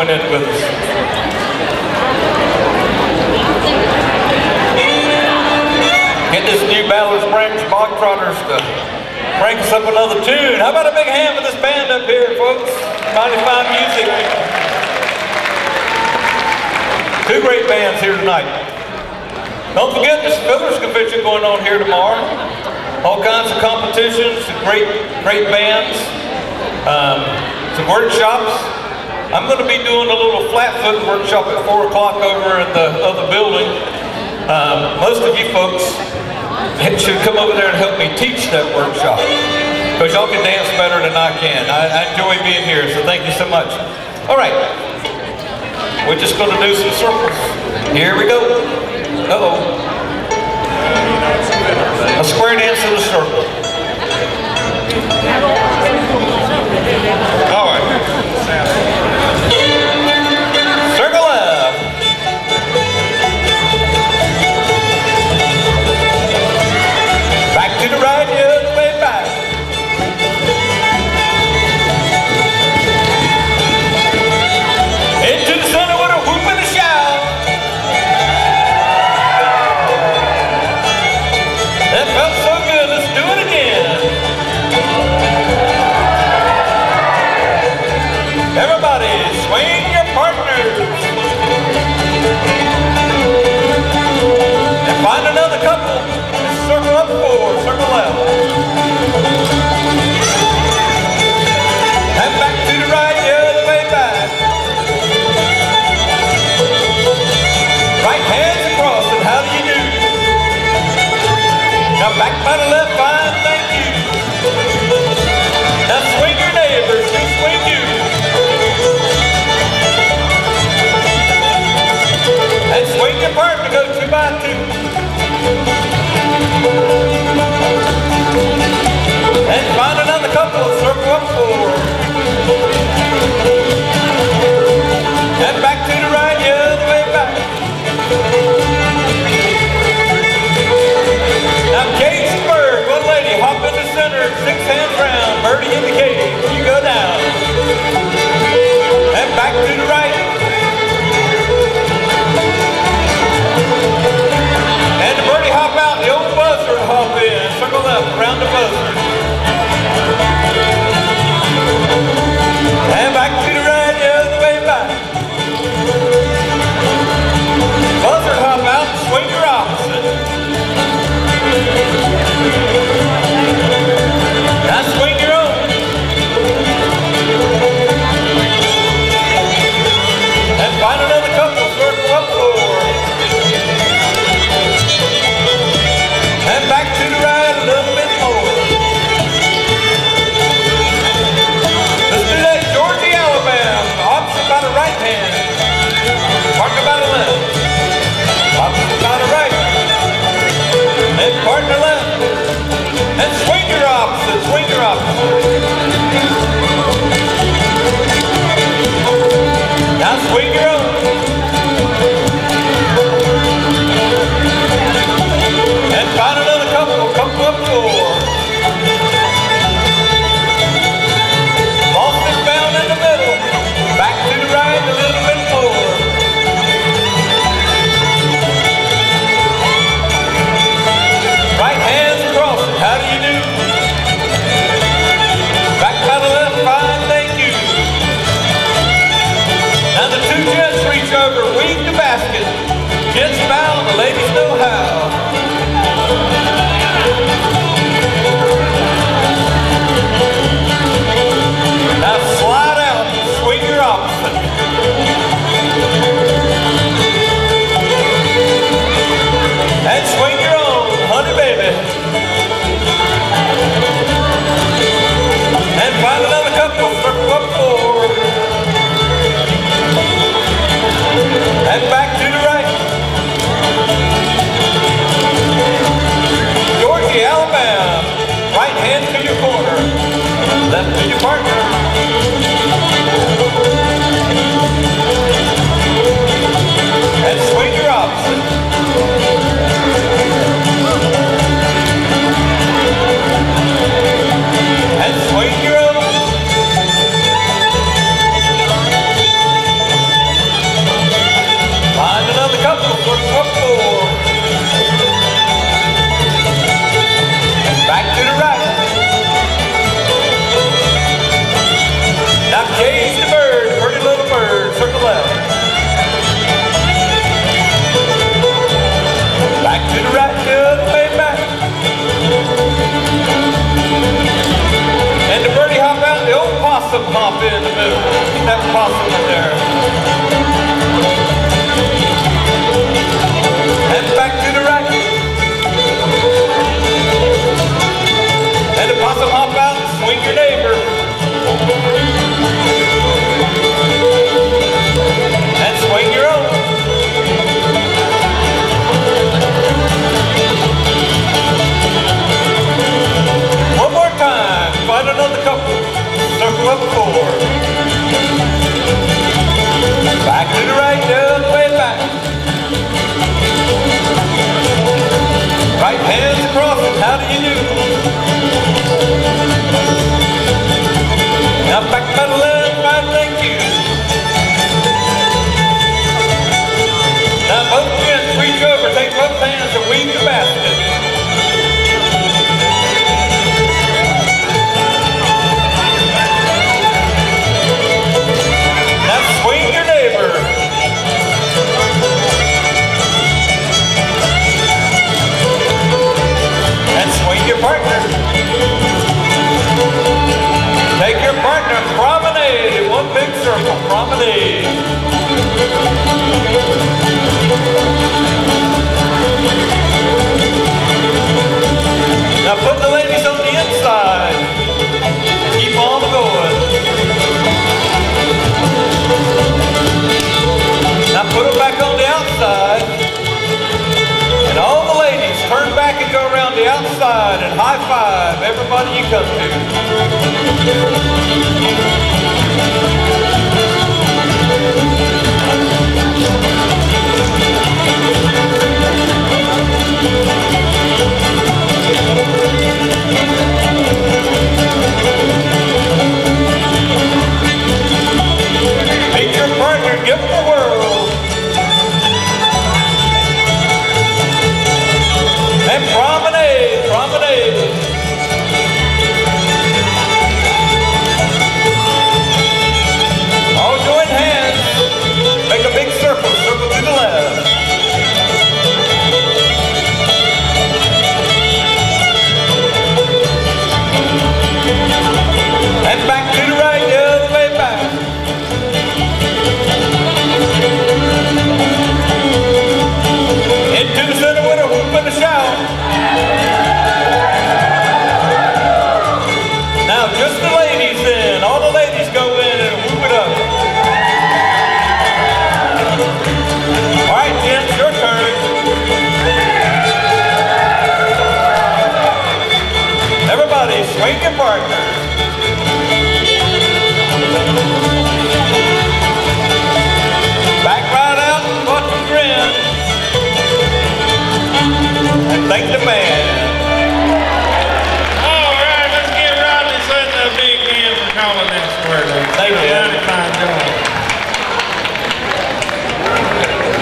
join in with us. Get this new Ballard Springs Bog Trotters to crank us up another tune. How about a big hand for this band up here, folks? Mighty fine music. Two great bands here tonight. Don't forget this Fiddlers Convention going on here tomorrow. All kinds of competitions, great bands, some workshops. I'm going to be doing a little flat-foot workshop at 4 o'clock over in the other building. Most of you folks should come over there and help me teach that workshop, because y'all can dance better than I can. I enjoy being here, so thank you so much. All right, we're just going to do some circles. Here we go. Uh-oh. A square dance in a circle. All right. Circle left. Back to the right, the other way back. Into the center with a whoop and a shout. That felt so good, let's do it again. Everybody, swing your partners. And find another couple. Circle up 4, circle left. And back to the right, the other way back. Right hands across, and how do you do? Now back by the left, fine, thank you. Now swing your neighbors, you swing you. And swing your partner, go 2 by 2. And find another couple, circle up 4. And back to the right, the other way back. Now Cage and Bird, one lady, hop in the center, 6 hands round, Birdie in the cage, you go down. And back to the right. And the birdie hop out, the old buzzard hop in, circle left, around the buzzard. And back to the right, the other way back. Buzzard hop out, swing your opposite. Now swing your own. possum hop in the middle. Keep that possum in there. And back to the right. And the possum hop out and swing your neighbor. And swing your own. One more time. Find another couple. Circle up 4. Back to the right, the other way back. Right hands across it. How do you do? Now back to the left, right, thank you. Now both hands reach over, take both hands and weave the basket. Now swing your neighbor. And swing your partner. Take your partner, promenade in one big circle, promenade. Now put the ladies on the inside. Keep on going. Now put them back on the outside. And all the ladies turn back and go around the outside and high five everybody you come to. Meet your partner, give them the world. And promenade, promenade. All join hands. Make a big circle, circle to the left. And back to the right, the other way back. Into the center with a whoop and a shout. Now just the ladies in. All the ladies go in and whoop it up. All right, gents, your turn. Everybody, swing your partner. Back right out and watch them grin. And thank the band.